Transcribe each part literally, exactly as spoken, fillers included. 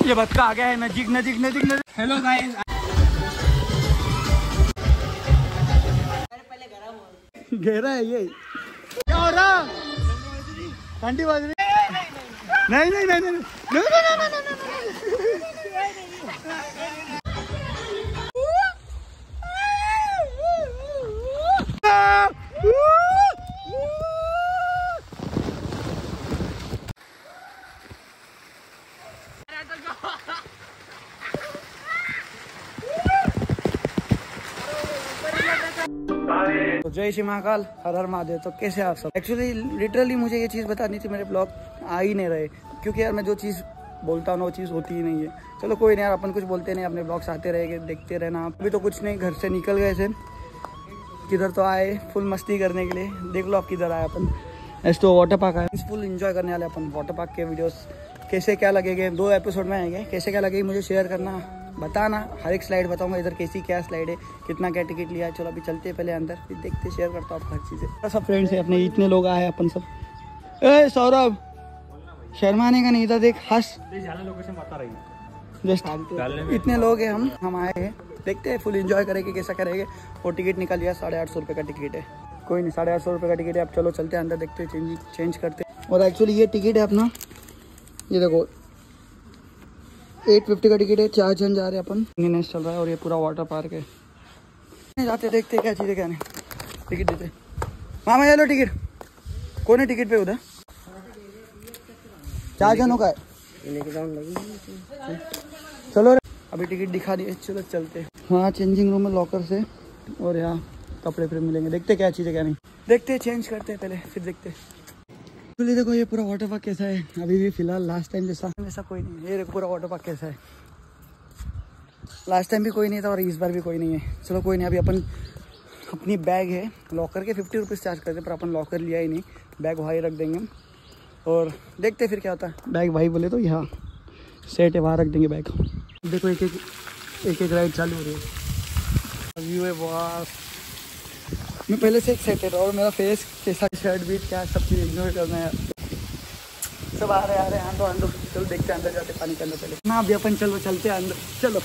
ये बच्चा आ गया है नजीक नजीक नजीक नजीक। हेलो गाइस, घेरा है ये। क्या हो रहा? घंटी बज रही। नहीं नहीं नहीं नहीं नहीं तो जय श्री महाकाल, हर हर महादेव। तो कैसे आप सब? एक्चुअली लिटरली मुझे ये चीज़ बतानी थी, मेरे ब्लॉग आ ही नहीं रहे क्योंकि यार मैं जो चीज़ बोलता हूँ ना वो चीज़ होती ही नहीं है। चलो कोई नहीं यार, अपन कुछ बोलते नहीं, अपने ब्लॉग्स आते रहेंगे, देखते रहना। अभी तो कुछ नहीं, घर से निकल गए थे, किधर तो आए फुल मस्ती करने के लिए। देख लो आप किधर आए अपन, ऐसे तो वाटर पार्क आए, फुल एंजॉय करने वाले अपन। वाटर पार्क के वीडियोस कैसे क्या लगेंगे, दो एपिसोड में आएंगे, कैसे क्या लगेगी मुझे शेयर करना, बताना। हर एक स्लाइड बताऊंगा, इधर कैसी क्या स्लाइड है, कितना क्या टिकट लिया है। चलो अभी चलते हैं पहले अंदर, फिर देखते शेयर करता हूँ आपको हर चीज़ें। सब फ्रेंड्स है अपने, इतने लोग आए अपन सब। ए सौरभ, शर्माने का नहीं था, देख हंस। लोकेशन बता रही जस्ट इतने लोग हैं हम हम आए हैं, देखते हैं फुल एंजॉय करेंगे, कैसा करेंगे। और टिकट निकाल लिया, साढ़े आठ सौ रुपये का टिकट है। कोई नहीं, साढ़े आठ सौ रुपये का टिकट है। अब चलो चलते हैं अंदर, देखते हैं, चेंज चेंज करते हैं। और एक्चुअली ये टिकट है अपना, ये देखो एट फिफ्टी का टिकट है। चार जन जा रहे हैं अपन, नेक्स्ट चल रहा है। और ये पूरा वाटर पार्क है, जाते देखते क्या चीज़ें क्या नहीं। टिकट देते मामा, ये लो टिकट। कौन है टिकट पे उधर? चार जनों का है। चलो रे, अभी टिकट दिखा दिए, चलो चलते। हाँ चेंजिंग रूम में लॉकर से, और यहाँ कपड़े फिर मिलेंगे। देखते क्या चीज़ें क्या नहीं, देखते चेंज करते पहले फिर देखते। तो देखो ये पूरा वाटर पार्क कैसा है, अभी भी फिलहाल लास्ट टाइम जैसा वैसा कोई नहीं है। ये देखो पूरा वाटर पार्क कैसा है, लास्ट टाइम भी कोई नहीं था और इस बार भी कोई नहीं है। चलो कोई नहीं, अभी अपन अपनी बैग है लॉकर के फिफ्टी रुपीज़ चार्ज करते, पर अपन लॉकर लिया ही नहीं, बैग वहाँ रख देंगे और देखते फिर क्या होता है। बैग भाई बोले तो यहाँ सेट है, वहाँ रख देंगे बैग। देखो एक एक एक एक राइड चालू हो रही है, व्यू है वाह। मैं पहले से एक्साइटेड और मेरा फेस कैसा, शर्ट बीट क्या सब चीज़ इग्नोर करना है। सब आ रहे आ रहे हैं, आंदो आंदो। चलो देखते हैं अंदर जाते, पानी के अंदर पहले ना। अभी अपन चलो चलते हैं अंदर, चलो।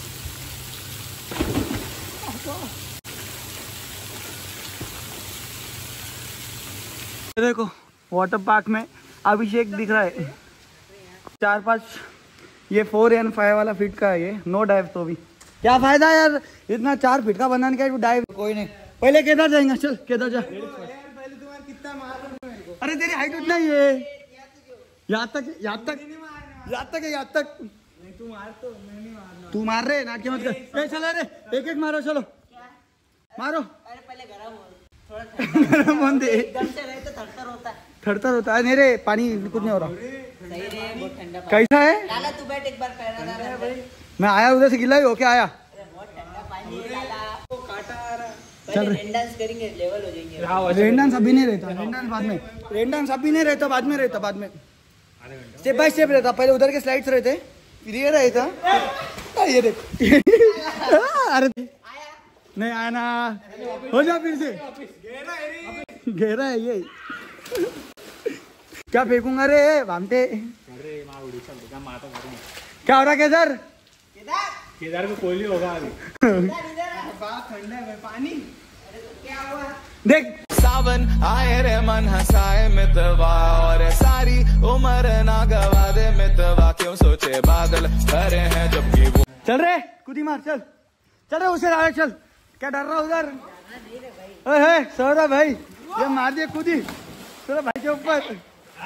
देखो वाटर पार्क में अभिषेक दिख रहा है, चार पाँच, ये फोर एंड फाइव वाला फीट का है ये, नो डाइव। तो भी क्या फायदा यार, इतना चार फीट का बनाने का डाइव। कोई नहीं, पहले केदार जाएंगे, चल केदार जा। कितना मार, अरे तेरी हाइट उतना ही है, यहाँ तक यहाँ तक यहाँ तक है, यहाँ तक। तू मार तो मैं नहीं मारना, तू मार रहे नाटक मत कर। चलो अरे एक एक मारो, चलो मारो। अरे पहले गरम हो, थोड़ा गरम दे, एकदम से रहे तो थरथर होता है, थरथर होता है। नहीं रे पानी कुछ नहीं हो रहा, सही रे, बहुत ठंडा कैसा है। लाला तू बैठ एक बार, पैरा डाल भाई। मैं आया उधर से, गिला ही हो क्या आया? बहुत ठंडा पानी है लाला, वो काटा आ रहा। चल रेन डांस करेंगे, लेवल हो जाएंगे। रेन डांस अभी नहीं रहता, रेन डांस बाद में, रेन डांस अभी नहीं रहता, बाद में रहता, बाद में स्टेप बाय स्टेप रहता। पहले उधर के स्लाइड्स रहते, फिर ये रहता। ये देख अरे नहीं आया ना, हो जा फिर से। घेरा है ये, क्या फेंकूंगा रे भामटे। क्या हो रहा केदार? केदार में कोयली होगा अभी। ठंडा है पानी, क्या हुआ देख। सावन आए रे मन हंसाए मितवा, और सारी उम्र ना गवा दे मितवा। क्यों सोचे बादल भरे हैं जबकि वो। चल रे कूदी मार, चल चल रे उसे आया, चल। क्या डर रहा उधर? अरे सौरभ भाई, ये मार दिया कूदी सौरभ भाई के ऊपर।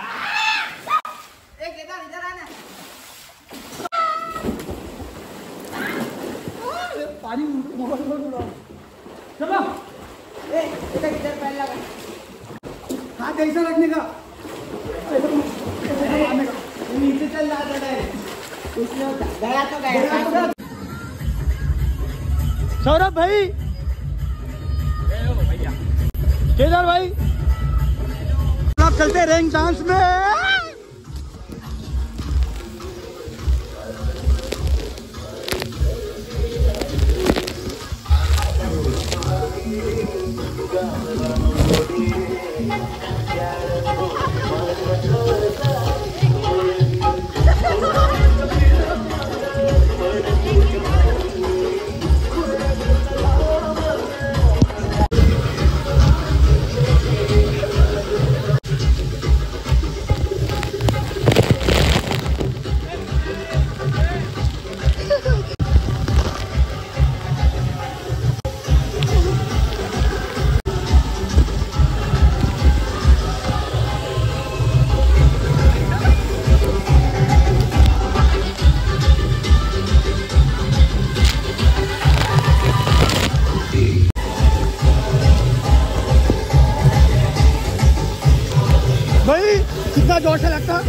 पानी चलो, इधर पहला हाथ कैसा रखने का, नीचे चल जाता है, गया तो गया। सौरभ भाई, केदार भाई, आप चलते रेंग डांस में। जोर से लगता।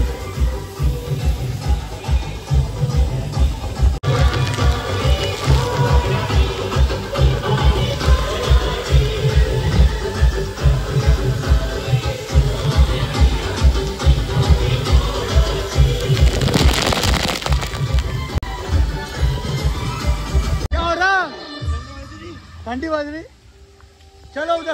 घंटी बज रही। चलो उधर,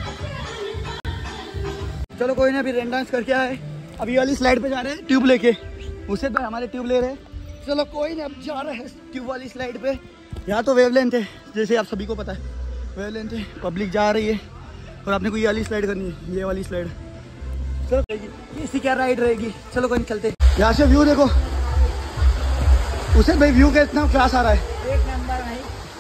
चलो कोई नहीं, अभी रेन डांस करके आए, अभी वाली स्लाइड पे जा रहे हैं ट्यूब लेके। उससे भाई हमारे ट्यूब ले रहे हैं। चलो कोई नहीं, अब जा रहे हैं ट्यूब वाली स्लाइड पे। यहाँ तो वेवलेंथ है, जैसे आप सभी को पता है वेवलेंथ है। पब्लिक जा रही है और आपने को ये वाली स्लाइड करनी है, ये वाली स्लाइड। चलो रहेगी, इसी क्या राइड रहेगी। चलो कोई नहीं, चलते। यहाँ से व्यू देखो, उसे भाई व्यू का इतना क्लास आ रहा है, एक नंबर भाई।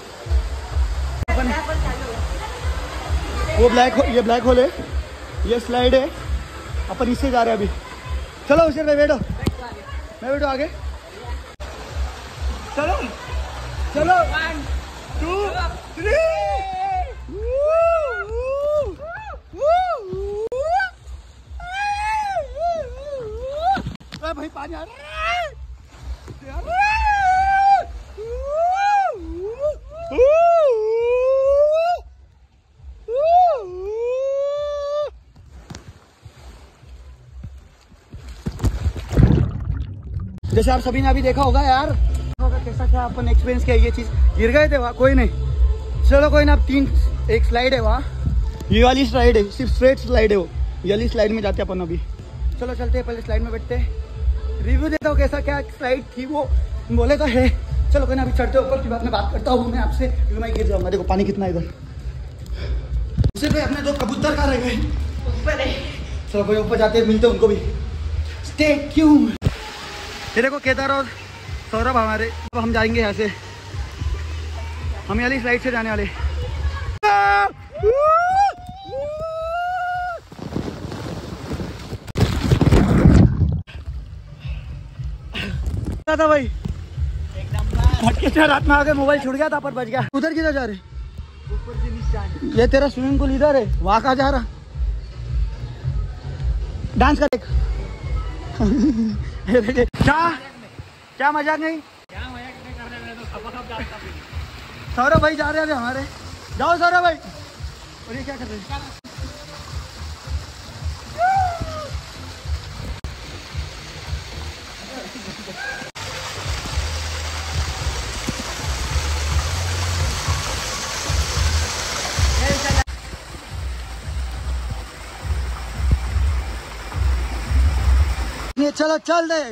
वो ब्लैक, ये ब्लैक होल है, ये स्लाइड है, अपन इससे जा रहे हैं अभी। चलो उसे मैं बैठो, मैं बैठो आगे। चलो चलो, वन टू थ्री। भाई पानी आ रहा है। जैसे आप सभी ने अभी देखा होगा यार, होगा कैसा क्या अपन एक्सपीरियंस किया। ये चीज गिर गए थे वहाँ, कोई नहीं। चलो कोई ना, अब तीन एक स्लाइड है वहाँ, ये वाली स्लाइड है, सिर्फ स्ट्रेट स्लाइड है वो। ये वाली स्लाइड में जाते अपन अभी। चलो चलते हैं, पहले स्लाइड में बैठते हैं, रिव्यू देता हूँ कैसा क्या स्लाइड थी। वो बोले तो है। चलो कोई ना, अभी चढ़ते ऊपर की बात में बात करता हूँ मैं आपसे, क्योंकि मैं गिर जाऊँगा। देखो पानी कितना इधर। उससे पे अपने दो कबूतर कहाँ रह गए, ऊपर है। चलो कोई ऊपर जाते हैं, मिलते हैं उनको भी। Stay tuned. ये देखो केदार और सौरभ हमारे। तो हम जाएंगे यहाँ से, हम वाली स्लाइड से जाने वाले। क्या था भाई, एकदम रात में आके मोबाइल छूट गया था, पर बच गया। उधर किधर जा रहे? ऊपर से नीचे। ये तेरा स्विमिंग पूल इधर है, वहाँ कहाँ जा रहा? डांस कर। क्या क्या मजाक नहीं? सौरभ भाई जा रहे हैं हमारे। जाओ सौरभ भाई। और ये क्या कर रहे हैं? चलो चल दे।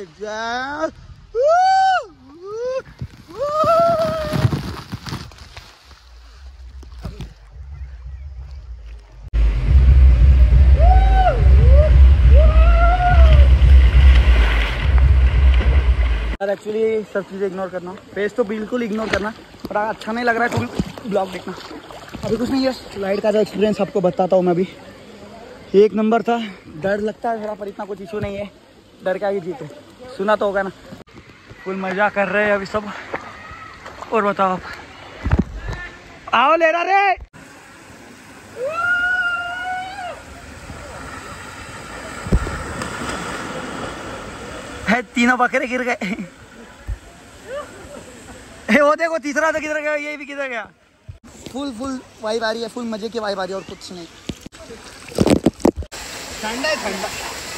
एक्चुअली सब चीज़ें इग्नोर करना, फेस तो बिल्कुल इग्नोर करना, पर अच्छा नहीं लग रहा है तो ब्लॉग देखना। अभी कुछ नहीं है, स्लाइड का जो एक्सपीरियंस आपको बताता हूँ मैं अभी। एक नंबर था। डर लगता है थोड़ा, पर इतना कुछ इशू नहीं है। डर के आगे जीते, सुना तो होगा ना। फुल मजा कर रहे हैं अभी सब। और बताओ आप, आओ ले रहा रे। है तीनों बकरे गिर गए। वो देखो तीसरा तो किधर गया, ये भी किधर गया। फुल फुल वाइब आ रही है, फुल मजे की वाइब आ रही है, और कुछ नहीं। ठंडा है ठंडा।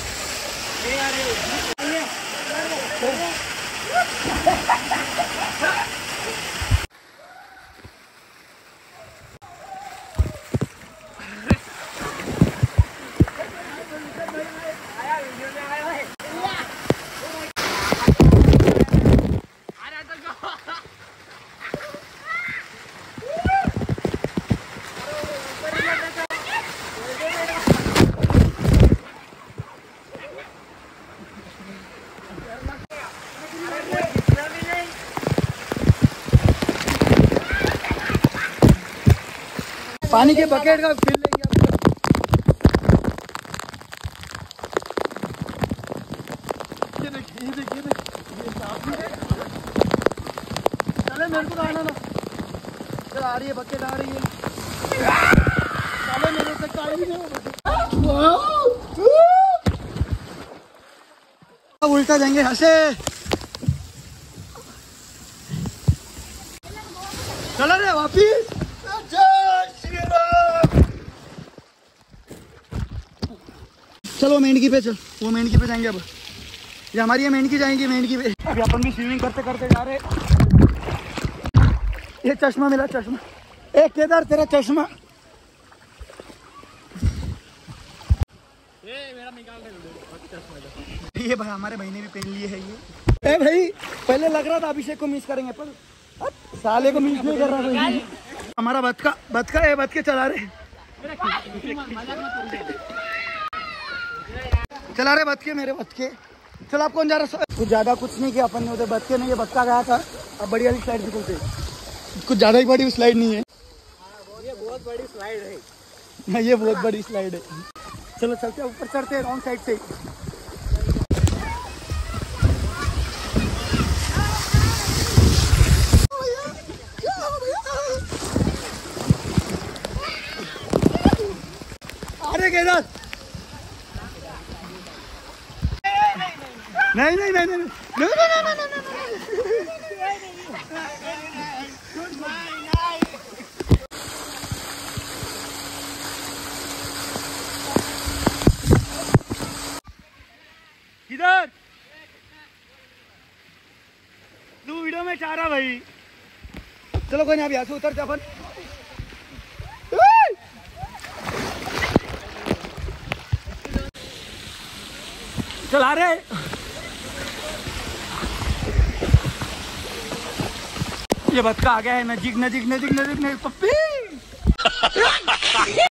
पानी के बकेट का फील लेंगे ये देखिए ये देखिए चले मेरे को आना ना। चल आ रही है बकेट, आ रही है। चले मेरे से काई नहीं हो। सीधा जाएंगे यहाँ से। चलो रे वापिस। जय श्री राम। चलो मेंढकी पे चल, वो मेंढकी पे जाएंगे अब। ये हमारी ये मेंढकी जाएंगी मेंढकी पे। अभी अपन भी स्विमिंग करते करते जा रहे। ये चश्मा मिला, चश्मा। ए केदार तेरा चश्मा। ये मेरा निकाल दे। ये भाई हमारे भाई ने भी पहन लिए है ये। ए भाई पहले लग रहा था अभिषेक को मिस करेंगे पर अब साले को मिस नहीं कर रहा कोई। हमारा बतका बतका है, बतके चला रहे चला रहे बतके मेरे बतके। चलो आप कौन जा रहा? कुछ ज्यादा कुछ नहीं किया अपन ने उधर। बतके नहीं, ये बतका गया था। अब बड़ी वाली स्लाइड भी खुलते, कुछ ज्यादा ही बड़ी स्लाइड नहीं है। ये बहुत बड़ी स्लाइड है। ये बहुत बड़ी स्लाइड है। चलो चलते ऊपर चढ़ते हैं रॉन्ग साइड से। अरे केदार नहीं नहीं नहीं नहीं नहीं नहीं नहीं नहीं इधर तू वीडियो में चाह रहा भाई। चलो कोई नहीं, अब यहाँ से उतरते अपन। चला रहे ये बतका आ गया है नजीक नजीक नजीक नजीक नजीक पप्पी।